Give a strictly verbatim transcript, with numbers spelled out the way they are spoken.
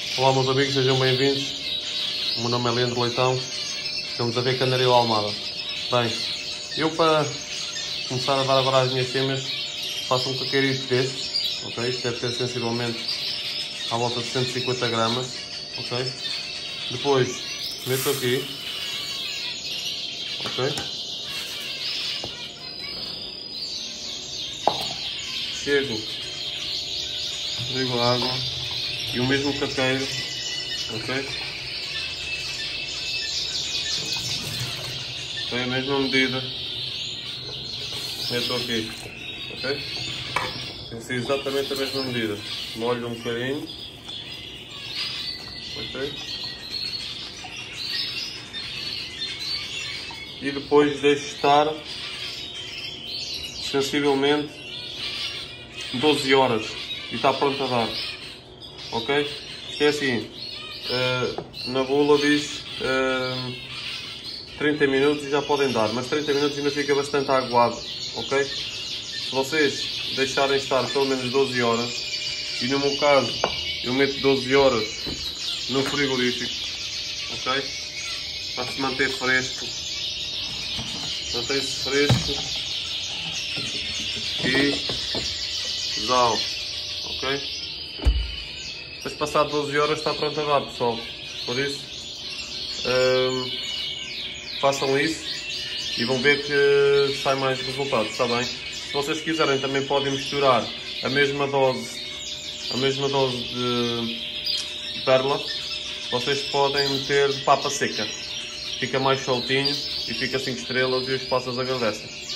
Olá meus amigos, sejam bem-vindos. O meu nome é Leandro Leitão. Estamos a ver Canaril Almada. Bem, eu para começar a dar agora as minhas fêmeas faço um caqueirito destes, ok? Isto deve ter sensivelmente à volta de cento e cinquenta gramas, ok? Depois meto aqui, ok? Chego, ligo a água e o mesmo caqueiro, ok? Tem a mesma medida, meto aqui, ok? Tem sido exatamente a mesma medida, molho um bocadinho, ok? E depois deixo estar sensivelmente doze horas e está pronto a dar, ok? Isto é assim, uh, na bula diz uh, trinta minutos e já podem dar, mas trinta minutos ainda fica bastante aguado, ok? Se vocês deixarem estar pelo menos doze horas, e no meu caso eu meto doze horas no frigorífico, ok? Para se manter fresco, mantém-se fresco e zau, ok? Depois de passar doze horas está pronto a dar, pessoal, por isso hum, façam isso e vão ver que sai mais resultados, está bem? Se vocês quiserem também podem misturar a mesma dose, a mesma dose de pérola, vocês podem meter de papa seca, fica mais soltinho e fica cinco estrelas e os passas agradecem.